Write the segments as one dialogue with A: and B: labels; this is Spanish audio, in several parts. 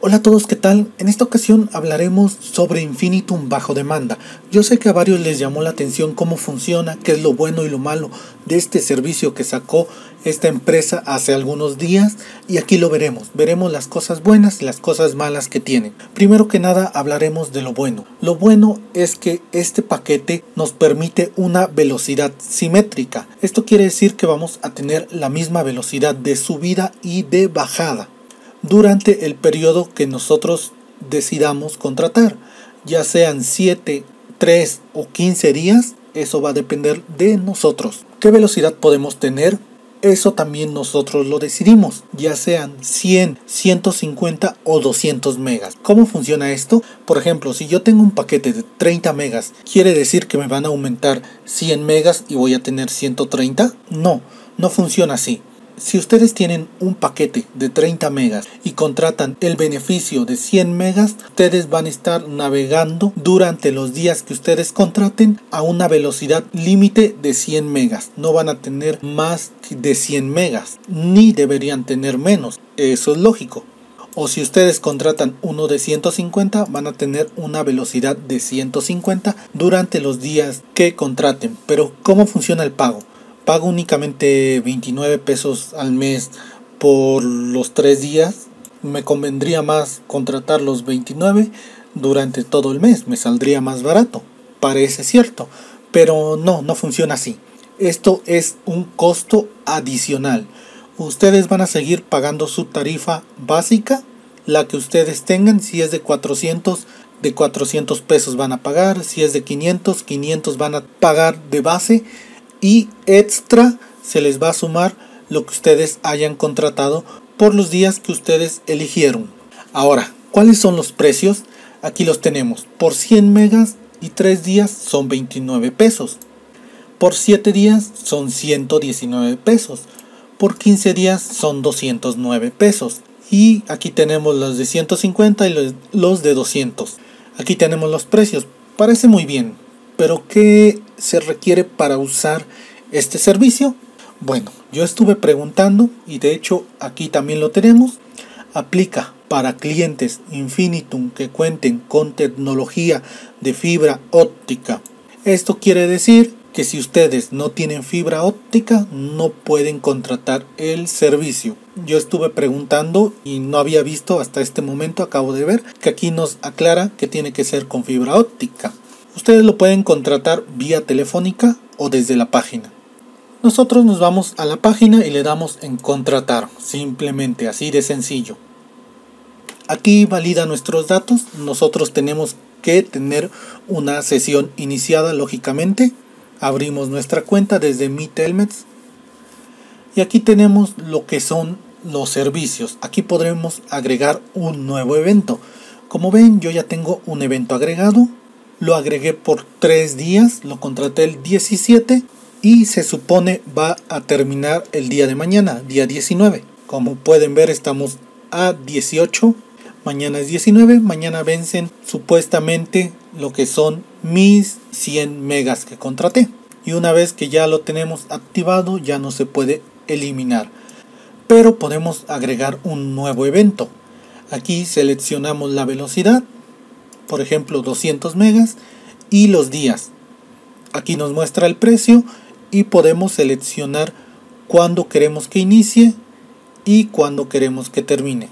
A: Hola a todos, ¿qué tal? En esta ocasión hablaremos sobre Infinitum bajo demanda. Yo sé que a varios les llamó la atención cómo funciona, qué es lo bueno y lo malo de este servicio que sacó esta empresa hace algunos días, y aquí lo veremos. Veremos las cosas buenas y las cosas malas que tienen. Primero que nada hablaremos de lo bueno. Lo bueno es que este paquete nos permite una velocidad simétrica. Esto quiere decir que vamos a tener la misma velocidad de subida y de bajada durante el periodo que nosotros decidamos contratar, ya sean 7, 3 o 15 días. Eso va a depender de nosotros. ¿Qué velocidad podemos tener? Eso también nosotros lo decidimos, ya sean 100, 150 o 200 megas. ¿Cómo funciona esto? Por ejemplo, si yo tengo un paquete de 30 megas, ¿quiere decir que me van a aumentar 100 megas y voy a tener 130? No funciona así. Si ustedes tienen un paquete de 30 megas y contratan el beneficio de 100 megas, ustedes van a estar navegando durante los días que ustedes contraten a una velocidad límite de 100 megas. No van a tener más de 100 megas, ni deberían tener menos. Eso es lógico. O si ustedes contratan uno de 150, van a tener una velocidad de 150 durante los días que contraten. Pero ¿cómo funciona el pago? Pago únicamente 29 pesos al mes por los 3 días. Me convendría más contratar los 29 durante todo el mes. Me saldría más barato. Parece cierto. Pero no funciona así. Esto es un costo adicional. Ustedes van a seguir pagando su tarifa básica, la que ustedes tengan. Si es de 400 pesos van a pagar. Si es de 500 van a pagar de base. Y extra se les va a sumar lo que ustedes hayan contratado por los días que ustedes eligieron. Ahora, ¿cuáles son los precios? Aquí los tenemos. Por 100 megas y 3 días son 29 pesos. Por 7 días son 119 pesos. Por 15 días son 209 pesos. Y aquí tenemos los de 150 y los de 200. Aquí tenemos los precios. Parece muy bien. ¿Pero qué se requiere para usar este servicio? Bueno, yo estuve preguntando y de hecho aquí también lo tenemos. Aplica para clientes Infinitum que cuenten con tecnología de fibra óptica. Esto quiere decir que si ustedes no tienen fibra óptica no pueden contratar el servicio. Yo estuve preguntando y no había visto hasta este momento, acabo de ver que aquí nos aclara que tiene que ser con fibra óptica. Ustedes lo pueden contratar vía telefónica o desde la página. Nosotros nos vamos a la página y le damos en contratar, simplemente así de sencillo. Aquí valida nuestros datos. Nosotros tenemos que tener una sesión iniciada, lógicamente. Abrimos nuestra cuenta desde Mi Telmex y aquí tenemos lo que son los servicios. Aquí podremos agregar un nuevo evento. Como ven, yo ya tengo un evento agregado. Lo agregué por 3 días, lo contraté el 17 y se supone va a terminar el día de mañana, día 19. Como pueden ver, estamos a 18, mañana es 19, mañana vencen supuestamente lo que son mis 100 megas que contraté. Y una vez que ya lo tenemos activado, ya no se puede eliminar. Pero podemos agregar un nuevo evento. Aquí seleccionamos la velocidad. Por ejemplo 200 megas y los días. Aquí nos muestra el precio y podemos seleccionar cuándo queremos que inicie y cuándo queremos que termine.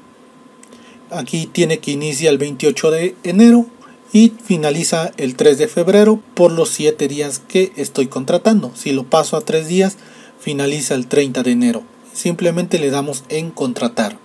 A: Aquí tiene que iniciar el 28 de enero y finaliza el 3 de febrero por los 7 días que estoy contratando. Si lo paso a 3 días, finaliza el 30 de enero. Simplemente le damos en contratar.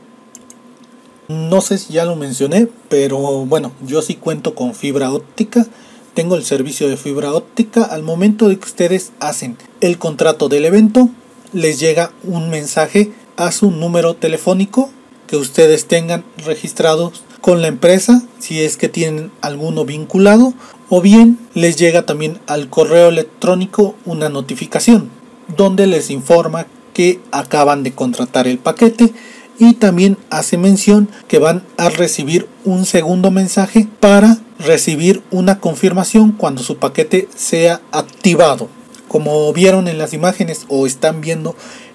A: No sé si ya lo mencioné, pero bueno, yo sí cuento con fibra óptica. Tengo el servicio de fibra óptica. Al momento de que ustedes hacen el contrato del evento, les llega un mensaje a su número telefónico que ustedes tengan registrados con la empresa, si es que tienen alguno vinculado, o bien les llega también al correo electrónico una notificación donde les informa que acaban de contratar el paquete. Y también hace mención que van a recibir un segundo mensaje para recibir una confirmación cuando su paquete sea activado. Como vieron en las imágenes o están viendo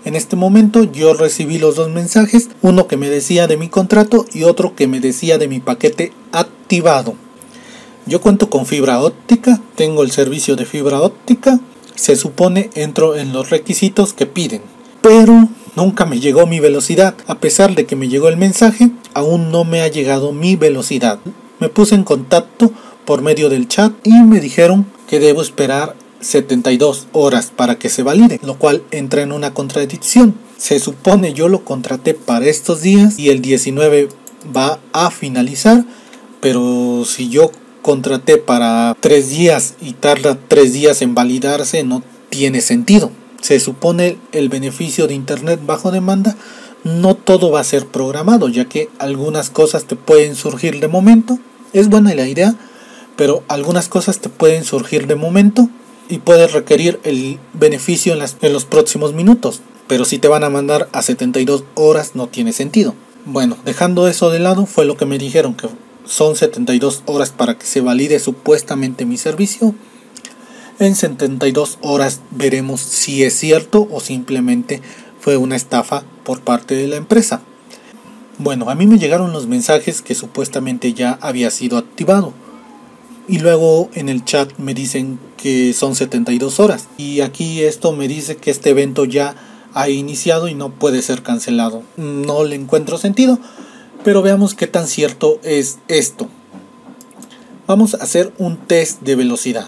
A: En este momento yo recibí los dos mensajes, uno que me decía de mi contrato y otro que me decía de mi paquete activado. Yo cuento con fibra óptica, tengo el servicio de fibra óptica, se supone entro en los requisitos que piden, pero nunca me llegó mi velocidad. A pesar de que me llegó el mensaje, aún no me ha llegado mi velocidad. Me puse en contacto por medio del chat y me dijeron que debo esperar 72 horas para que se valide, lo cual entra en una contradicción. Se supone yo lo contraté para estos días y el 19 va a finalizar, pero si yo contraté para 3 días y tarda 3 días en validarse, no tiene sentido. Se supone el beneficio de internet bajo demanda, no todo va a ser programado, ya que algunas cosas te pueden surgir de momento. Es buena la idea, pero algunas cosas te pueden surgir de momento y puedes requerir el beneficio en los próximos minutos. Pero si te van a mandar a 72 horas no tiene sentido. Bueno, dejando eso de lado, fue lo que me dijeron, que son 72 horas para que se valide supuestamente mi servicio. En 72 horas veremos si es cierto o simplemente fue una estafa por parte de la empresa. Bueno, a mí me llegaron los mensajes que supuestamente ya había sido activado. Y luego en el chat me dicen que son 72 horas. Y aquí esto me dice que este evento ya ha iniciado y no puede ser cancelado. No le encuentro sentido, pero veamos qué tan cierto es esto. Vamos a hacer un test de velocidad.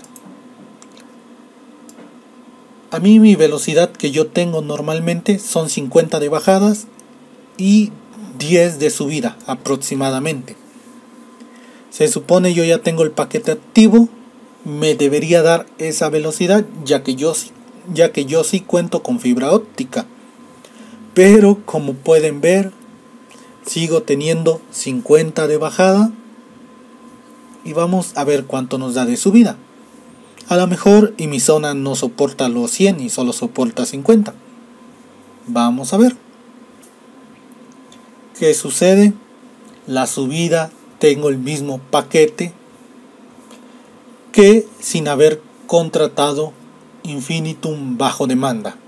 A: A mí mi velocidad que yo tengo normalmente son 50 de bajadas y 10 de subida aproximadamente. Se supone yo ya tengo el paquete activo, me debería dar esa velocidad ya que yo sí cuento con fibra óptica. Pero como pueden ver, sigo teniendo 50 de bajada y vamos a ver cuánto nos da de subida. A lo mejor y mi zona no soporta los 100 y solo soporta 50. Vamos a ver. ¿Qué sucede? La subida tengo el mismo paquete que sin haber contratado Infinitum bajo demanda.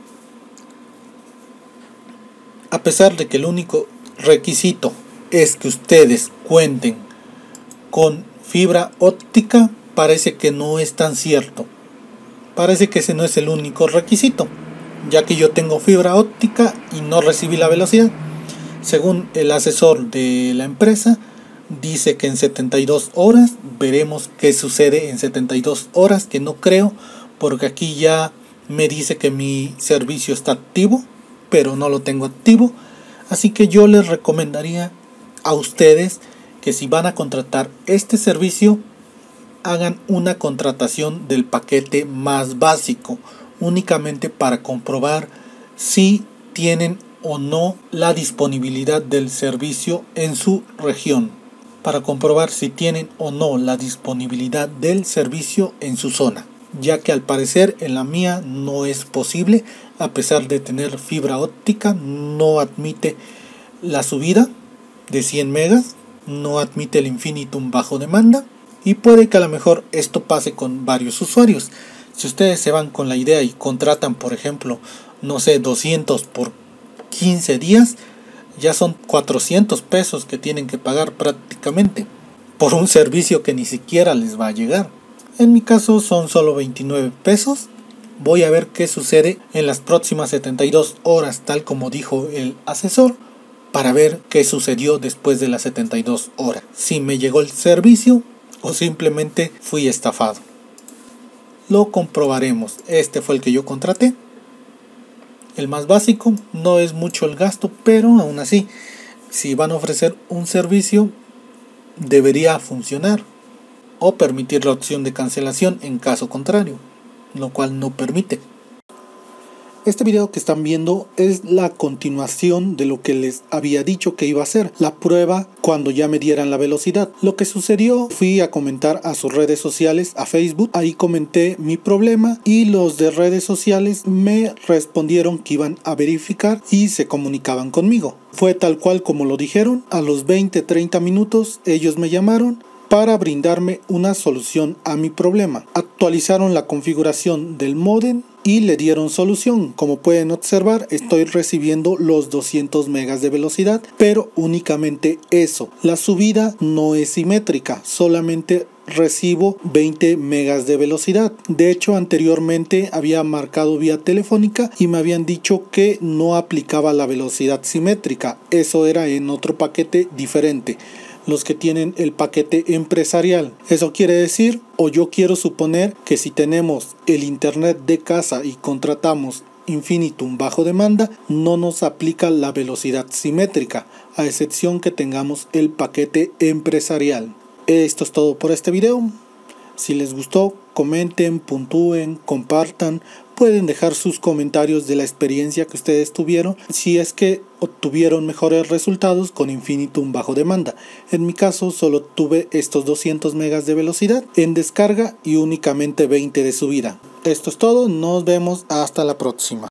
A: A pesar de que el único requisito es que ustedes cuenten con fibra óptica, parece que no es tan cierto. Parece que ese no es el único requisito, ya que yo tengo fibra óptica y no recibí la velocidad. Según el asesor de la empresa, dice que en 72 horas, veremos qué sucede en 72 horas, que no creo, porque aquí ya me dice que mi servicio está activo, pero no lo tengo activo. Así que yo les recomendaría a ustedes que si van a contratar este servicio, hagan una contratación del paquete más básico, únicamente para comprobar si tienen o no la disponibilidad del servicio en su región, para comprobar si tienen o no la disponibilidad del servicio en su zona, ya que al parecer en la mía no es posible. A pesar de tener fibra óptica, no admite la subida de 100 megas, no admite el Infinitum bajo demanda. Y puede que a lo mejor esto pase con varios usuarios. Si ustedes se van con la idea y contratan, por ejemplo, no sé, 200 por 15 días, ya son 400 pesos que tienen que pagar prácticamente por un servicio que ni siquiera les va a llegar. En mi caso son solo 29 pesos. Voy a ver qué sucede en las próximas 72 horas, tal como dijo el asesor, para ver qué sucedió después de las 72 horas. Si me llegó el servicio o simplemente fui estafado. Lo comprobaremos. Este fue el que yo contraté. El más básico, no es mucho el gasto, pero aún así, si van a ofrecer un servicio, debería funcionar. O permitir la opción de cancelación en caso contrario, lo cual no permite. Este video que están viendo es la continuación de lo que les había dicho que iba a hacer, la prueba cuando ya me dieran la velocidad. Lo que sucedió, fui a comentar a sus redes sociales, a Facebook, ahí comenté mi problema y los de redes sociales me respondieron que iban a verificar y se comunicaban conmigo. Fue tal cual como lo dijeron, a los 20-30 minutos ellos me llamaron para brindarme una solución a mi problema. Actualizaron la configuración del módem y le dieron solución. Como pueden observar, estoy recibiendo los 200 megas de velocidad, pero únicamente eso. La subida no es simétrica, solamente recibo 20 megas de velocidad. De hecho, anteriormente había marcado vía telefónica y me habían dicho que no aplicaba la velocidad simétrica. Eso era en otro paquete diferente, los que tienen el paquete empresarial. Eso quiere decir, o yo quiero suponer, que si tenemos el internet de casa y contratamos Infinitum bajo demanda, no nos aplica la velocidad simétrica, a excepción que tengamos el paquete empresarial. Esto es todo por este video. Si les gustó, comenten, puntúen, compartan. Pueden dejar sus comentarios de la experiencia que ustedes tuvieron, si es que obtuvieron mejores resultados con Infinitum bajo demanda. En mi caso solo tuve estos 200 megas de velocidad en descarga y únicamente 20 de subida. Esto es todo, nos vemos hasta la próxima.